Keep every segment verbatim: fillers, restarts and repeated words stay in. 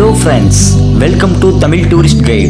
Hello friends, welcome to Tamil Tourist Guide.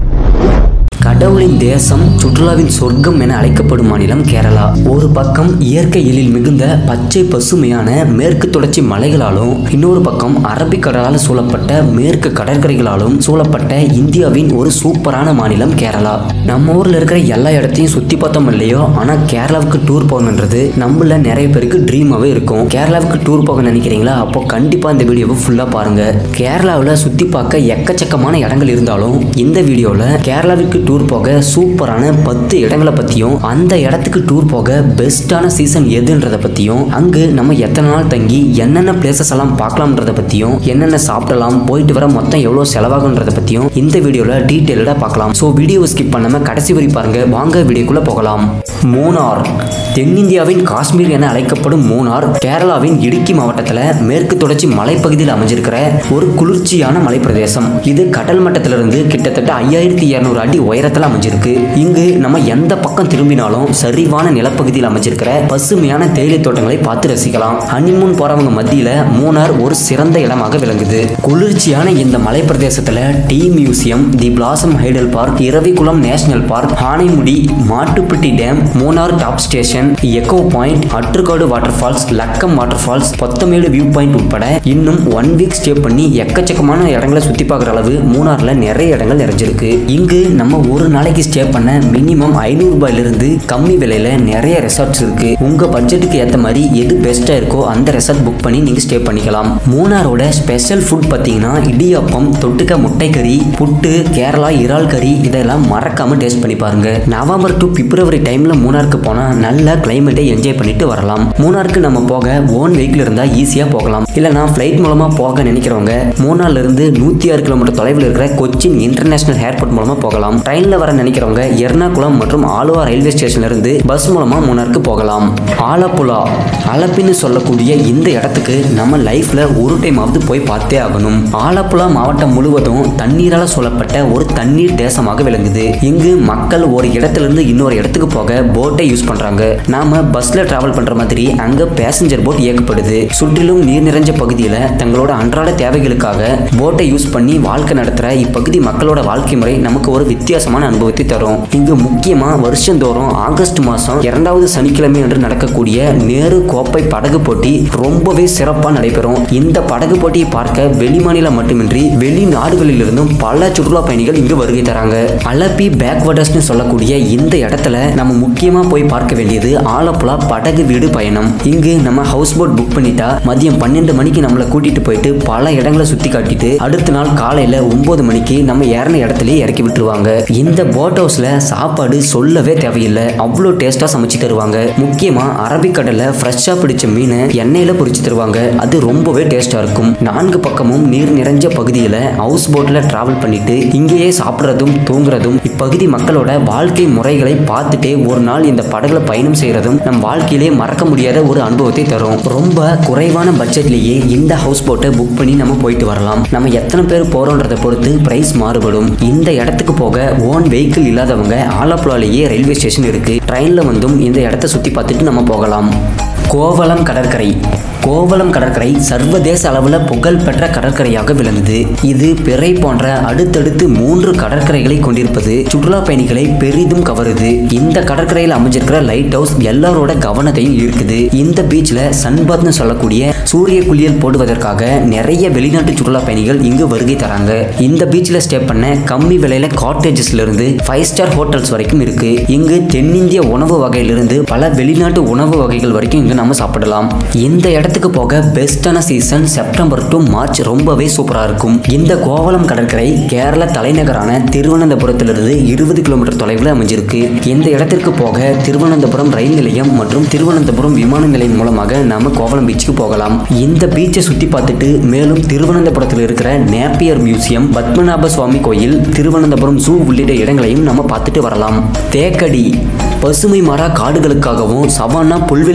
கடவுளின் தேசம், சுற்றுலாவின் சொர்க்கம் என அழைக்கப்படும் மாநிலம் கேரளா. ஒரு பக்கம் இயற்கை எழில் மிகுந்த பச்சை பசுமையான மேற்கு தொடர்ச்சி மலைகளாலும், இன்னொரு பக்கம் அரபிக்கடலால் சூழப்பட்ட மேற்கு கடற்கரைகளாலும் சூழப்பட்ட இந்தியாவின் ஒரு சூப்பரான மாநிலம் கேரளா. நம்ம ஊர்ல இருக்கிற எல்லா இடத்தையும் சுத்தி பார்த்தோம் இல்லையோ, ஆனா கேரளாவுக்கு டூர் போகணுன்றது நம்மள நிறைய பேருக்கு ட்ரீமாவே இருக்கும். கேரளாவுக்கு டூர் போக நினைக்கிறீங்களா? அப்போ கண்டிப்பா இந்த வீடியோவை ஃபுல்லா பாருங்க. கேரளாவில் சுத்தி பார்க்க எக்கச்சக்கமான இடங்கள் இருந்தாலும் இந்த வீடியோல கேரளாவுக்கு டூர் போக சூப்பரான பத்து இடங்களை பத்தியும், அந்த இடத்துக்கு டூர் போக பெஸ்டான சீசன் எதுன்றத பத்தியும், அங்கு நம்ம எத்தனை நாள் தங்கி என்னென்ன பிளேசஸ் எல்லாம் பார்க்கலாம்ன்றத பத்தியும், என்னென்ன சாப்பிடலாம், போயிட்டு வர மொத்தம் எவ்வளவு செலவாகுன்றத பத்தியும் இந்த வீடியோல டீடைலா பார்க்கலாம். சோ வீடியோவை ஸ்கிப் பண்ணாம கடைசி வரை பாருங்க. வாங்க வீடியோக்குள்ள போகலாம். மூணார். தென்னிந்தியாவின் காஷ்மீர் என அழைக்கப்படும் மூணார் கேரளாவின் இடுக்கி மாவட்டத்தில் மேற்கு தொடர்ச்சி மலைப்பகுதியில் அமைஞ்சிருக்கிற ஒரு குளிர்ச்சியான மலை பிரதேசம். இது கடல் மட்டத்திலிருந்து கிட்டத்தட்ட ஐயாயிரத்தி இருநூறு அடி உயரத்தில் அமைஞ்சிருக்கு. இங்கு நம்ம எந்த பக்கம் திரும்பினாலும் சரிவான நிலப்பகுதியில் அமைஞ்சிருக்கிற பசுமையான தேயிலை தோட்டங்களை பார்த்து ரசிக்கலாம். ஹனிமூன் போறவங்க மத்தியில மூணார் ஒரு சிறந்த இடமாக விளங்குது. குளிர்ச்சியான இந்த மலை பிரதேசத்துல tea museum, the blossom hydel park, Eravikulam national park, Anamudi, Mattupetty dam, Munnar top station, echo point, Attukad water falls, Lakkam water falls, Pothamedu view point உட்பட இன்னும் ஒன் வீக் ஸ்டே பண்ணி எக்கச்சக்கமான இடங்களை சுத்தி பார்க்குற அளவு மூணார்ல நிறைய இடங்கள் நிறைஞ்சிருக்கு. இங்கு நம்ம ஒரு நாளைக்கு ஸ்டே பண்ண மினிமம் ஐநூறு ரூபாயில இருந்து கம்மி விலையில நிறைய ரெசார்ட்ஸ் இருக்கு. உங்க பட்ஜெட்டுக்கு ஏற்ற மாதிரி எது பெஸ்டா இருக்கோ அந்த ரெசார்ட் புக் பண்ணி நீங்க ஸ்டே பண்ணிக்கலாம். மூணாரோட ஸ்பெஷல் ஃபுட் பார்த்தீங்கன்னா இடியாப்பம், தொட்டுக்க முட்டை கறி, புட்டு, கேரளா இறால் கறி, இதெல்லாம் மறக்காம டேஸ்ட் பண்ணி பாருங்க. நவம்பர் டு பிப்ரவரி டைம்ல மூணாருக்கு போனா நல்ல கிளைமேட்டை என்ஜாய் பண்ணிட்டு வரலாம். மூணாருக்கு நம்ம போக ஓன் வெஹிக்கிள் இருந்தா ஈஸியா போகலாம். இல்லைனா ஃபிளைட் மூலமா போக நினைக்கிறவங்க மூணார்ல இருந்து நூத்தி ஆறு கிலோமீட்டர் தொலைவில் இருக்கிற கொச்சின் இன்டர்நேஷனல் ஏர்போர்ட் மூலமா போகலாம். ட்ரெயின்ல வர நினைக்கிறவங்க எர்ணாகுளம் மற்றும் ஆலுவா ரயில்வே ஸ்டேஷன்ல இருந்து பஸ் மூலமா மூணாருக்கு போகலாம். ஆலப்புழா அலப்பின்னு சொல்லக்கூடிய இந்த இடத்துக்கு நம்ம லைஃப்ல ஒரு டைம் ஆவது போய் பார்த்தே ஆகணும். ஆலப்புழா மாவட்டம் முழுவதும் தண்ணீரால சூழப்பட்ட ஒரு தண்ணீர் தேசமாக விளங்குது. இங்கு மக்கள் ஒரு இடத்துல இருந்து இன்னொரு இடத்துக்கு போக போட்டை யூஸ் பண்றாங்க. நாம பஸ்ல டிராவல் பண்ற மாதிரி அங்க பேசஞ்சர் போட் இயக்கப்படுது. சுற்றிலும் நீர் நிறைஞ்ச பகுதியில தங்களோட அன்றாட தேவைகளுக்காக போட்டை யூஸ் பண்ணி வாழ்க்கை நடத்துற இப்பகுதி மக்களோட வாழ்க்கை முறை நமக்கு ஒரு வித்தியாசமான அனுபவத்தை தரும். இங்கு முக்கியமா வருஷந்தோறும் ஆகஸ்ட் மாசம் இரண்டாவது சனிக்கிழமை என்று நடக்கக்கூடிய நேரு கோப்பை படகு போட்டி ரொம்பவே சிறப்பா நடைபெறும். இந்த படகு போட்டியை பார்க்க வெளிமாநிலம் மட்டுமின்றி வெளிநாடுகளில் இருந்தும் பல சுற்றுலா பயணிகள் இங்கு வருகை தராங்க. அலப்பி பேக்வாட்டர்ஸ்னு சொல்லக்கூடிய இந்த இடத்துல நம்ம முக்கியமா போய் பார்க்க வேண்டியது ஆலப்புழா படகு வீடு பயணம். இங்கு நம்ம ஹவுஸ் போட் புக் பண்ணிட்டா மதியம் பன்னெண்டு மணிக்கு நம்மளை கூட்டிட்டு போயிட்டு பல இடங்களை சுத்தி காட்டிட்டு அடுத்த நாள் காலையில ஒன்பது மணிக்கு நம்ம ஏறின இடத்துலயே இறக்கி விட்டுருவாங்க. இந்த போட் ஹவுஸ்ல சாப்பாடு சொல்லவே தேவையில்லை, அவ்வளோ டேஸ்டா சமைச்சு தருவாங்க. முக்கியமா அரபிக்கடல்ல ஃப்ரெஷ்ஷா பிடிச்ச மீன் எண்ணெயில பொரிச்சு தருவாங்க. அது ரொம்பவே டேஸ்டா இருக்கும். நான்கு பக்கமும் நீர் நிறைஞ்ச பகுதியில ஹவுஸ் போட்ல டிராவல் பண்ணிட்டு இங்கேயே சாப்பிட்றதும் தூங்குறதும் இப்பகுதி மக்களோட வாழ்க்கை முறைகளை பார்த்துட்டே ஒரு நாள் இந்த படகுல பயணம் செய்யறதும் நம் வாழ்க்கையிலே மறக்க முடியாத ஒரு அனுபவத்தை தரும். ரொம்ப குறைவான பட்ஜெட்லயே இந்த ஹவுஸ் போட்டை புக் பண்ணி நம்ம போயிட்டு வரலாம். நம்ம எத்தனை பேர் போறோன்றதை பொறுத்து பிரைஸ் மாறுபடும். இந்த இடத்துக்கு போக ஓன் வெஹிக்கிள் இல்லாதவங்க ஆலப்புழாலேயே ரயில்வே ஸ்டேஷன் இருக்கு. ட்ரெயின்ல வந்தும் இந்த இடத்தை சுத்தி பார்த்துட்டு நம்ம போகலாம். கோவளம் கடற்கரை. கோவளம் கடற்கரை சர்வதேச அளவில் புகழ்பெற்ற கடற்கரையாக விளங்குது. இது பிறை போன்ற அடுத்தடுத்து மூன்று கடற்கரைகளை கொண்டிருப்பது சுற்றுலா பயணிகளை பெரிதும் கவருது. இந்த கடற்கரையில் அமைஞ்சிருக்கிற லைட் ஹவுஸ் எல்லாரோட கவனத்தையும் ஈர்க்குது. இந்த பீச்ல சன்பாத்னு சொல்லக்கூடிய சூரிய குளியல் போடுவதற்காக நிறைய வெளிநாட்டு சுற்றுலா பயணிகள் இங்கு வருகை தராங்க. இந்த பீச்ல ஸ்டே பண்ண கம்மி விலையில காட்டேஜஸ்ல இருந்து ஃபைவ் ஸ்டார் ஹோட்டல்ஸ் வரைக்கும் இருக்கு. இங்கு தென்னிந்திய உணவு வகையிலிருந்து பல வெளிநாட்டு உணவு வகைகள் வரைக்கும் இங்கு நம்ம சாப்பிடலாம். இந்த இடத்துக்கு போக பெஸ்டான சீசன் செப்டம்பர் டு மார்ச் ரொம்பவே சூப்பரா இருக்கும். இந்த கோவளம் கடற்கரை கேரள தலைநகரான திருவனந்தபுரத்திலிருந்து இருபது கிலோமீட்டர் தொலைவில் அமைஞ்சிருக்கு. இந்த இடத்திற்கு போக திருவனந்தபுரம் ரயில் நிலையம் மற்றும் திருவனந்தபுரம் விமான நிலையம் மூலமாக நாம கோவளம் பீச்சுக்கு போகலாம். இந்த பீச்சை சுத்தி பார்த்துட்டு மேலும் திருவனந்தபுரத்தில் இருக்கிற நேப்பியர் மியூசியம், பத்மநாப சுவாமி கோயில், திருவனந்தபுரம் ஜூ உள்ளிட்ட இடங்களையும் நம்ம பார்த்துட்டு வரலாம். தேக்கடி பசுமை மர காடுகளுக்காகவும் சவானா புல்வெளிகளுக்காகவும்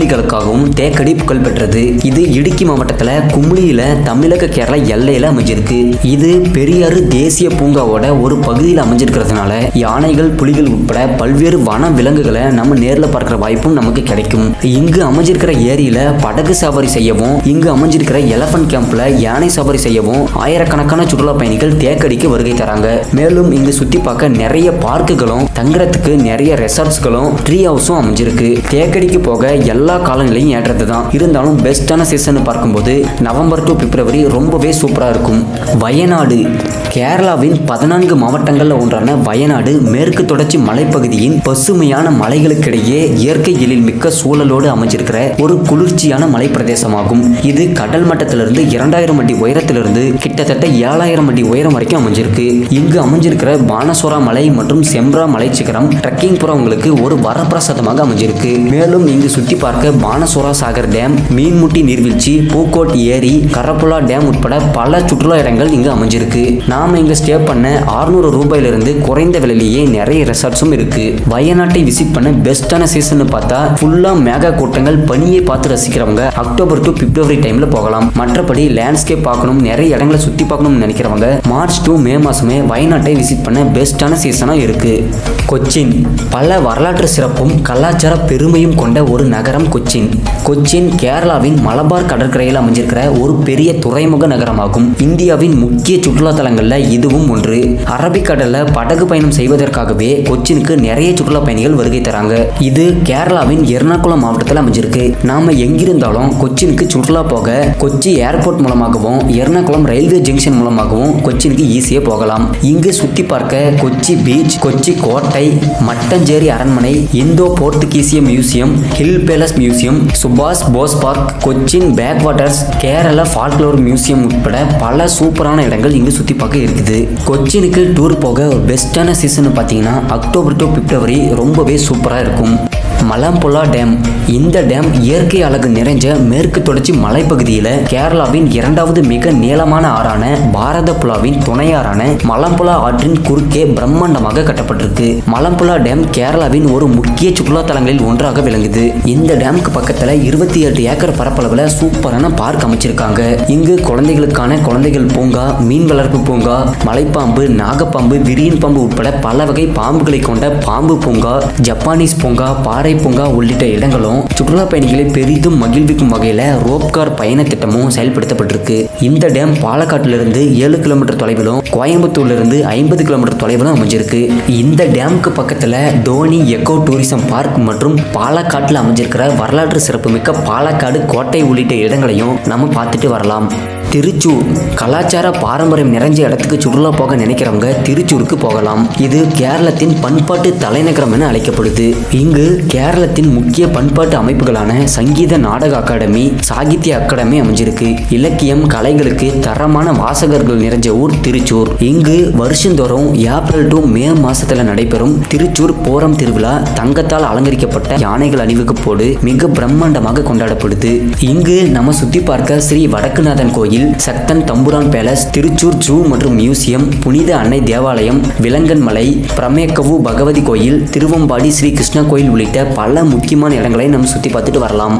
பூங்காவாகவும் தேக்கடி புகழ் பெற்றது. இது இடுக்கி மாவட்டத்துல குமுளியில தமிழக கேரளா எல்லையில அமைஞ்சிருக்கு. இது பெரியாறு தேசிய பூங்காவோட ஒரு பகுதியில் அமைஞ்சிருக்கிறதுனால யானைகள், புலிகள் உட்பட பல்வேறு வன விலங்குகளை நம்ம நேர்ல பார்க்கிற வாய்ப்பும் நமக்கு கிடைக்கும். இங்கு அமைஞ்சிருக்கிற ஏரியில படகு சவாரி செய்யவும், இங்கு அமைஞ்சிருக்கிற எலபென்ட் கேம்ப்ல யானை சவாரி செய்யவும் ஆயிரக்கணக்கான சுற்றுலா பயணிகள் தேக்கடிக்கு வருகை தராங்க. மேலும் இங்கு சுத்தி பார்க்க நிறைய பார்க்குகளும், தங்குறதுக்கு நிறைய ரெசார்ட்ஸ்களும், ட்ரீ ஹவுஸும் அமைஞ்சிருக்கு. தேக்கடிக்கு போக எல்லா காலநிலையும் ஏற்றதுதான். இருந்தாலும் பெஸ்டான சீசன் பார்க்கும்போது நவம்பர் டு பிப்ரவரி ரொம்பவே சூப்பரா இருக்கும். வயநாடு கேரளாவின் பதினான்கு மாவட்டங்கள்ல ஒன்றான வயநாடு மேற்கு தொடர்ச்சி மலைப்பகுதியின் பசுமையான மலைகளுக்கிடையே இயற்கை எழில் மிக்க சூழலோடு அமைஞ்சிருக்கிற ஒரு குளிர்ச்சியான மலை பிரதேசமாகும். இது கடல் மட்டத்திலிருந்து இரண்டாயிரம் அடி உயரத்திலிருந்து கிட்டத்தட்ட ஏழாயிரம் அடி உயரம் வரைக்கும் அமைஞ்சிருக்கு. இங்கு அமைஞ்சிருக்கிற பானசோரா மலை மற்றும் செம்ப்ரா மலை சிகரம் ட்ரெக்கிங் போறவங்களுக்கு ஒரு வரப்பிரசாதமாக அமைஞ்சிருக்கு. மேலும் இங்கு சுத்தி பார்க்க பானசோரா சாகர் டேம், மீன்முட்டி நீர்வீழ்ச்சி, பூக்கோட் ஏரி, கரப்புலா டேம் உட்பட பல சுற்றுலா இடங்கள் இங்கு அமைஞ்சிருக்கு. நாம இங்க ஸ்டே பண்ண அறுநூறு ரூபாயிலிருந்து குறைந்த விலையிலேயே நிறைய ரெசார்ட்ஸும் இருக்கு. வயநாட்டை விசிட் பண்ண பெஸ்டான சீசன் பார்த்தா ஃபுல்லா மேகா கூட்டங்கள், பனியை பார்த்து ரசிக்கிறவங்க அக்டோபர் டு பிப்ரவரி டைம்ல போகலாம். மற்றபடி லேண்ட்ஸ்கேப் பார்க்கணும், நிறைய இடங்களை சுத்தி பார்க்கணும்னு நினைக்கிறவங்க மார்ச் டு மே மாசமே வயநாட்டை விசிட் பண்ண பெஸ்டான சீசனா இருக்கு. கொச்சின் பல வரலாற்று சிறப்பும் கலாச்சார பெருமையும் கொண்ட ஒரு நகரம் கொச்சின். கொச்சின் கேரளாவின் மலபார் கடற்கரையில் அமைஞ்சிருக்கிற ஒரு பெரிய துறைமுக நகரமாகும். இந்தியாவின் முக்கிய சுற்றுலா தலங்கள்ல இதுவும் ஒன்று. அரபிக்கடல்ல படகு பயணம் செய்வதற்காகவே கொச்சினுக்கு நிறைய சுற்றுலா பயணிகள் வருகை தராங்க. இது கேரளாவின் எர்ணாகுளம் மாவட்டத்தில் அமைஞ்சிருக்கு. நாம எங்கிருந்தாலும் கொச்சினுக்கு சுற்றுலா போக கொச்சி ஏர்போர்ட் மூலமாகவும் எர்ணாகுளம் ரயில்வே ஜங்ஷன் மூலமாகவும் கொச்சினுக்கு ஈஸியா போகலாம். இங்கு சுத்தி பார்க்க கொச்சி பீச், கொச்சி கோட்டை, மட்டஞ்சேரி அரண்மனை, இந்தோ போர்த்துகீசிய மியூசியம், ஹில் பேலஸ் மியூசியம், சுபாஷ் Bose park, Cochin backwaters, Kerala folklore museum உட்பட பல சூப்பரான இடங்கள் இங்கு சுத்தி பார்க்க இருக்குது. கொச்சினுக்கு டூர் போக ஒரு பெஸ்டான சீசன் பார்த்தீங்கன்னா அக்டோபர் டு பிப்ரவரி ரொம்பவே சூப்பரா இருக்கும். மலம்புலா டேம் இந்த டேம் இயற்கை அழகு நிறைஞ்ச மேற்கு தொடர்ச்சி மலைப்பகுதியில் கேரளாவின் இரண்டாவது மிக நீளமான ஆறான பாரதப்புலாவின் துணையாறான மலம்புலா ஆற்றின் குறுக்கே பிரம்மாண்டமாக கட்டப்பட்டிருக்கு. மலம்புலா டேம் கேரளாவின் ஒரு முக்கிய சுற்றுலா தலங்களில் ஒன்றாக விளங்குது. இந்த டேமுக்கு பக்கத்துல இருபத்தி எட்டு ஏக்கர் பரப்பளவுல சூப்பரான பார்க் அமைச்சிருக்காங்க. இங்கு குழந்தைகளுக்கான குழந்தைகள் பூங்கா, மீன் வளர்ப்பு பூங்கா, மலைப்பாம்பு, நாகப்பாம்பு, விரியன் பாம்பு உட்பட பல வகை பாம்புகளை கொண்ட பாம்பு பூங்கா, ஜப்பானீஸ் பூங்கா, பாறை பூங்கா உள்ளிட்ட இடங்களும் சுற்றுலா பயணிகளை பெரிதும் மகிழ்விக்கும் வகையில ரோப்கார் பயண திட்டமும் செயல்படுத்தப்பட்டிருக்கு. இந்த டேம் பாலக்காட்டிலிருந்து ஏழு கிலோமீட்டர் தொலைவிலும் கோயம்புத்தூர்ல இருந்து ஐம்பது கிலோமீட்டர் தொலைவிலும் அமைஞ்சிருக்கு. இந்த டேமுக்கு பக்கத்துல தோனி எக்கோ டூரிசம் பார்க் மற்றும் பாலக்காட்டில் அமைஞ்சிருக்கிற வரலாற்று சிறப்புமிக்க பாலக்காடு கோட்டை உள்ளிட்ட இடங்களையும் நம்ம பார்த்துட்டு வரலாம். திருச்சூர் கலாச்சார பாரம்பரியம் நிறைஞ்ச இடத்துக்கு சுற்றுலா போக நினைக்கிறவங்க திருச்சூருக்கு போகலாம். இது கேரளத்தின் பண்பாட்டு தலைநகரம் என அழைக்கப்படுது. இங்கு கேரளத்தின் முக்கிய பண்பாட்டு அமைப்புகளான சங்கீத நாடக அகாடமி, சாகித்ய அகாடமி அமைஞ்சிருக்கு. இலக்கியம், கலைகளுக்கு தரமான வாசகர்கள் நிறைஞ்ச ஊர் திருச்சூர். இங்கு வருஷந்தோறும் ஏப்ரல் டு மே மாசத்துல நடைபெறும் திருச்சூர் போரம் திருவிழா தங்கத்தால் அலங்கரிக்கப்பட்ட யானைகள் அணிவகுப்பு போடு மிக பிரம்மாண்டமாக கொண்டாடப்படுது. இங்கு நம்ம சுத்தி பார்க்க ஸ்ரீ வடக்குநாதன் கோயில், சக்தன் தம்புரான் பேலஸ், திருச்சூர் ஜூ மற்றும் மியூசியம், புனித அன்னை தேவாலயம், விலங்கன் மலை, பிரமேக்கவு பகவதி கோயில், திருவம்பாடி ஸ்ரீ கிருஷ்ணா கோயில் உள்ளிட்ட பல முக்கியமான இடங்களை நம்ம சுத்தி பார்த்துட்டு வரலாம்.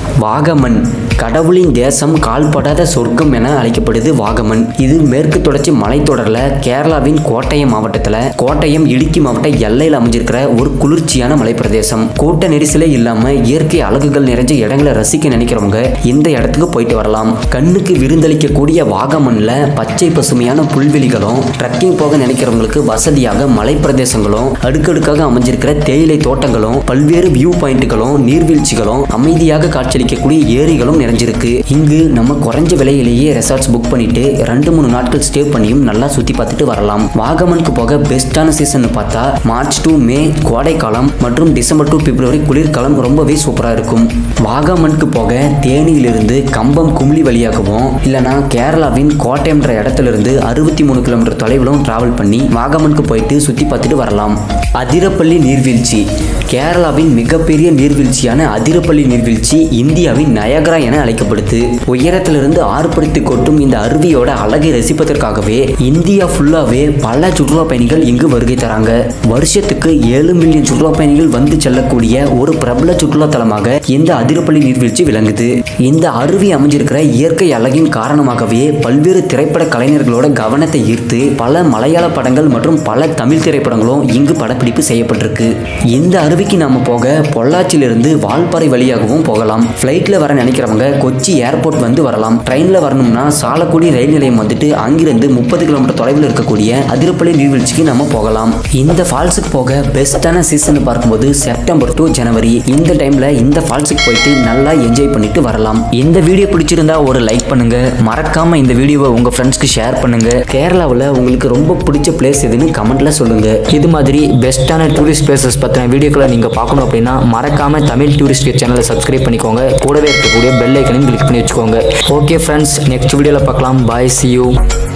வாகமன் கடவுளின் தேசம், கால்படாத சொர்க்கம் என அழைக்கப்படுது வாகமன். இது மேற்கு தொடர்ச்சி மலைத்தொடர்ல கேரளாவின் கோட்டயம் மாவட்டத்துல கோட்டயம் இடுக்கி மாவட்ட எல்லையில் அமைஞ்சிருக்கிற ஒரு குளிர்ச்சியான மலை பிரதேசம். கூட்ட நெரிசலே இல்லாம இயற்கை அழகுகள் நிறைஞ்ச இடங்களை ரசிக்க நினைக்கிறவங்க இந்த இடத்துக்கு போயிட்டு வரலாம். கண்ணுக்கு விருந்தளிக்க கூடிய வாகமன்ல பச்சை பசுமையான புல்வெளிகளும், ட்ரெக்கிங் போக நினைக்கிறவங்களுக்கு வசதியாக மலை பிரதேசங்களும், அடுக்கடுக்காக அமைஞ்சிருக்கிற தேயிலை தோட்டங்களும், பல்வேறு வியூ பாயிண்ட்களும், நீர்வீழ்ச்சிகளும், அமைதியாக காட்சியளிக்கக்கூடிய ஏரிகளும் நிறைஞ்சிருக்கு. இங்கு நம்ம குறைஞ்ச விலையிலேயே ரெசார்ட்ஸ் புக் பண்ணிட்டு ரெண்டு மூணு நாட்கள் ஸ்டே பண்ணியும் நல்லா சுத்தி பார்த்துட்டு வரலாம். வாகமனுக்கு போக பெஸ்டான சீசன் பார்த்தா மார்ச் டு மே கோடை காலம் மற்றும் டிசம்பர் டு பிப்ரவரி குளிர்காலம் ரொம்பவே சூப்பரா இருக்கும். வாகமனுக்கு போக தேனியிலிருந்து கம்பம் கும்ளி வழியாகவும் இல்லைனா கேரளாவின் கோட்டயம்ன்ற இடத்துல இருந்து அறுபத்தி மூணு கிலோமீட்டர் தொலைவிலும் டிராவல் பண்ணி வாகமனுக்கு போயிட்டு சுத்தி பார்த்துட்டு வரலாம். அதிரப்பள்ளி நீர்வீழ்ச்சி கேரளாவின் மிகப்பெரிய நீர்வீழ்ச்சியான அதிரப்பள்ளி நீர்வீழ்ச்சி இந்தியாவின் நயகரா என என அழைக்கப்படுது. உயரத்திலிருந்து ஆர்ப்பரித்து கொட்டும் இந்த அருவியோட அழகை ரசிப்பதற்காகவே இந்தியா ஃபுல்லாவே பல சுற்றுலா பயணிகள் இங்கு வருகை தராங்க. வருஷத்துக்கு ஏழு மில்லியன் சுற்றுலா பயணிகள் வந்து செல்லக்கூடிய ஒரு பிரபல சுற்றுலா தலமாக இந்த அதிரப்பள்ளி நீர்வீழ்ச்சி விளங்குது. இந்த அருவி அமைஞ்சிருக்கிற இயற்கை அழகின் காரணமாகவே பல்வேறு திரைப்பட கலைஞர்களோட கவனத்தை ஈர்த்து பல மலையாள படங்கள் மற்றும் பல தமிழ் திரைப்படங்களும் இங்கு படப்பிடிப்பு செய்யப்பட்டிருக்கு. இந்த அருவிக்கு நாம போக பொள்ளாச்சியிலிருந்து வால்பாறை வழியாகவும் போகலாம். பிளைட்ல வர நினைக்கிறவங்க கொச்சி ஏர்போர்ட் வந்து வரலாம். ட்ரெயின்ல வரணும்னா சாலக்குடி ரயில் நிலையம் வந்துட்டு அங்கிருந்து முப்பது கிலோமீட்டர் தொலைவில் இருக்கக்கூடிய அதிரப்பள்ளி நீர்வீழ்ச்சிக்கு நம்ம போகலாம். இந்த ஃபால்ஸுக்கு போக பெஸ்டான சீசன் பார்க்கும்போது செப்டம்பர் டு ஜனவரி. இந்த டைம்ல இந்த ஃபால்ஸுக்கு போயிட்டு நல்லா என்ஜாய் பண்ணிட்டு வரலாம். இந்த வீடியோ பிடிச்சிருந்தா ஒரு லைக் பண்ணுங்க. மறக்காம இந்த வீடியோவை உங்க ஃப்ரெண்ட்ஸ்க்கு ஷேர் பண்ணுங்க. கேரளாவில் உங்களுக்கு ரொம்ப பிடிச்ச பிளேஸ் எதுன்னு கமெண்ட்ல சொல்லுங்க. இது மாதிரி பெஸ்டான டூரிஸ்ட் பிளேசஸ் பத்தின வீடியோக்களை நீங்க பார்க்கணும் அப்படின்னா மறக்காம தமிழ் டூரிஸ்ட் சேனலை சப்ஸ்கிரைப் பண்ணிக்கோங்க. கூடவே இருக்கக்கூடிய பெல் ஐக்கனையும் கிளிக் பண்ணி வச்சுக்கோங்க. ஓகே ஃப்ரெண்ட்ஸ், நெக்ஸ்ட் வீடியோல பார்க்கலாம். பாய், see you.